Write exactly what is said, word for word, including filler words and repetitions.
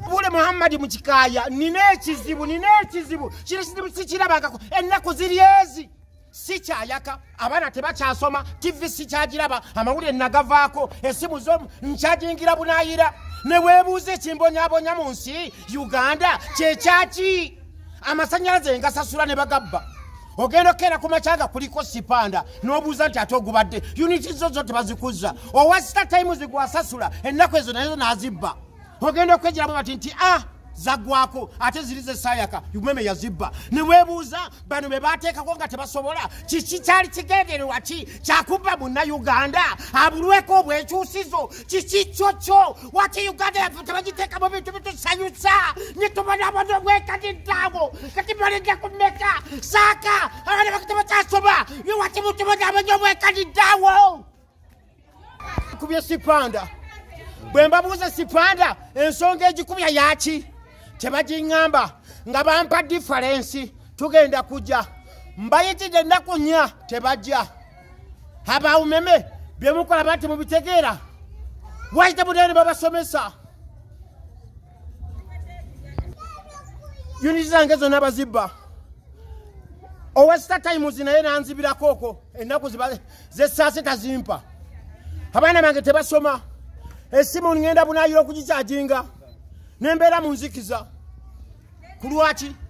Bule Muhammad mukikaya nine ekizibu nine ekizibu kiri kizibu sikirabangako ennaku ziri ezi sikyayaka abaana tebakyasoma T V sikyagiraba amawulire nagavaako esimu zo nkyajingira bunayira ne weebuuza ekimbonyabonya mu nsi Uganda kyekyaki amasanyalaze ngasasula ne bagabba ogenda okera ku macanga kuliko sipanda n'obuuza nti ate ogubadde uniti zo zo tebazikuza owasita time zigwasasula ennaku ezo nazo nazibba ogenda okwejiramu bati nti ah zagwako ate zirize sayaka umeme yazibba ne weebuuza bano be bateekako nga tebasobola kiki kyali kigendererwa ki kyakuba munna Uganda abulweko obwekyusizo kiki kyokyo wati Uganda tebagiteeka mu bintu bitusanyusa nitubona abantu bwekadiddaabo kati balejja kumeka saaka abaana bakitaba kyasoma wati mutubona abantu obwekadiddaawo kubye sipanda bwe mbabuuza sipanda ensonga egikubya yaki tebagingamba nga bampa difference tugenda kujja mbayitidde ennaku nnya tebajja aba umeme bye mukola banti mubitegeera wajja bunene babasomesa uniti zange zonna bazibba owasita times naye nanzibirako okwo ennaku zessaase tazimpa abaana bange tebasoma esimu ngenda bunayiro okugikyajinga nembeera mu nzikiza kulwaki